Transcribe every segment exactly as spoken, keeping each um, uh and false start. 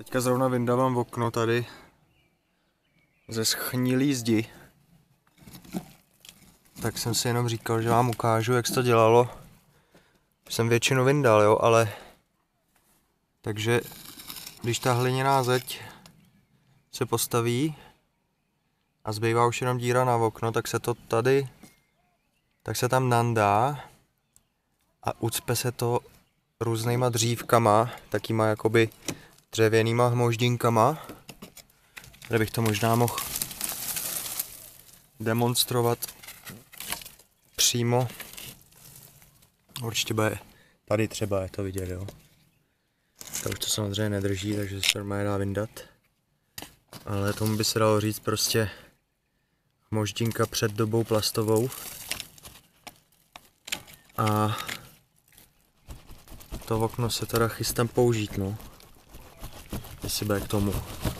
Teďka zrovna vyndávám okno tady ze schnilý zdi. Tak jsem si jenom říkal, že vám ukážu, jak se to dělalo. Jsem většinu vyndal, jo, ale... Takže, když ta hliněná zeď se postaví a zbývá už jenom díra na okno, tak se to tady, tak se tam nandá a ucpe se to různýma dřívkama, takýma jakoby dřevěnýma hmoždinkama. Tady bych to možná mohl demonstrovat přímo. Určitě bude tady třeba je to vidět, jo. To už to samozřejmě nedrží, takže se to normálně dá vyndat. Ale tomu by se dalo říct prostě hmoždinka před dobou plastovou. A to okno se teda chystám použít, no. Jestli bude k tomu.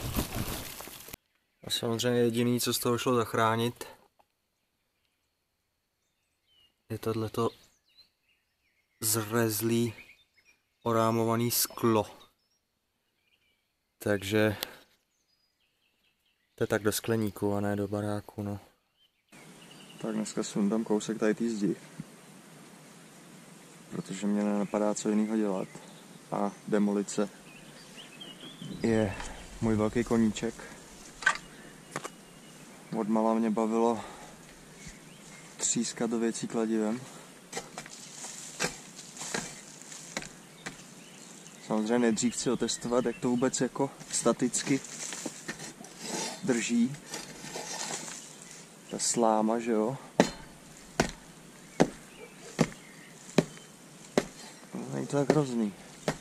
A samozřejmě jediný, co z toho šlo zachránit, je tohleto zrezlý orámovaný sklo. Takže to je tak do skleníku a ne do baráku, no. Tak dneska sundám kousek tady té zdi, protože mě nenapadá co jiného dělat. A demolice je můj velký koníček. Odmala mě bavilo třískat do věcí kladivem. Samozřejmě nejdřív chci otestovat, jak to vůbec jako staticky drží. Ta sláma, že jo. Není to tak hrozný.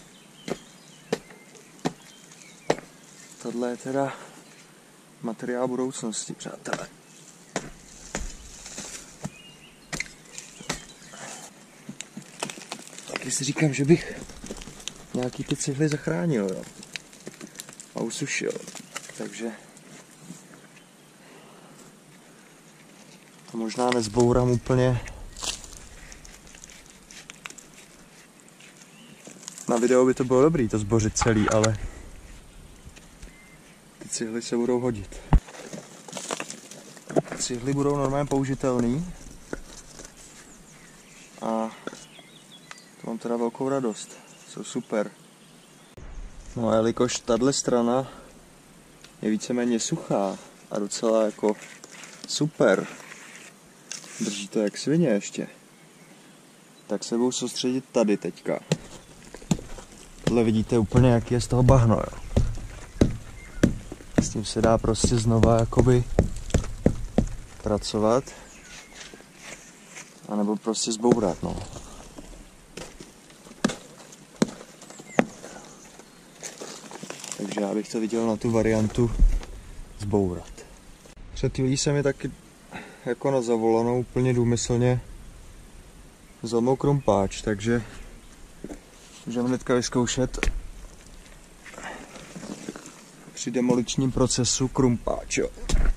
Tohle je teda materiál budoucnosti, přátelé. Taky si říkám, že bych nějaký ty cihly zachránil, jo. A usušil. Takže to možná nezbourám úplně. Na videu by to bylo dobrý to zbořit celý, ale ty cihly se budou hodit. Cihly budou normálně použitelný a to mám teda velkou radost. Jsou super. No a jelikož tahle strana je víceméně suchá a docela jako super, drží to jak svině ještě, tak se budu soustředit tady teďka. Tohle vidíte úplně, jaký je z toho bahno, jo. S tím se dá prostě znova jakoby pracovat, anebo prostě zbourat, no. Takže já bych to viděl na tu variantu zbourat. Před chvílí se mi taky jako na zavolanou úplně důmyslně zlomil krumpáč, takže můžeme hnedka vyzkoušet při demoličním procesu krumpáč, jo.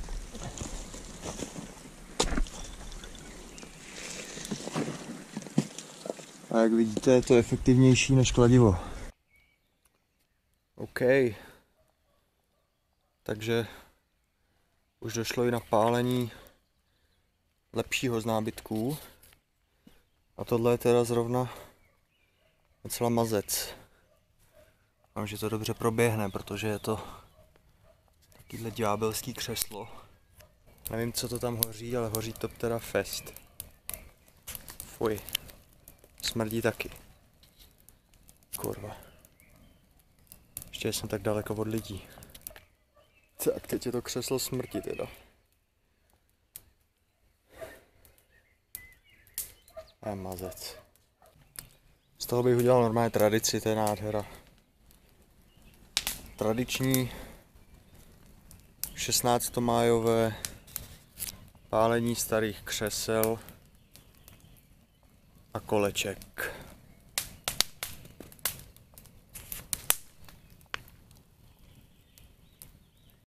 A jak vidíte, je to efektivnější než kladivo. OK. Takže už došlo i na pálení lepšího z nábytků. A tohle je teda zrovna docela mazec. Mám, že to dobře proběhne, protože je to takovýhle ďábelský křeslo. Nevím, co to tam hoří, ale hoří to teda fest. Fuj. Smrdí taky. Kurva. Ještě jsem tak daleko od lidí. Tak, teď je to křeslo smrti teda. A mazec. Z toho bych udělal normálně tradici, to je nádhera. Tradiční šestnáctomájové pálení starých křesel a koleček.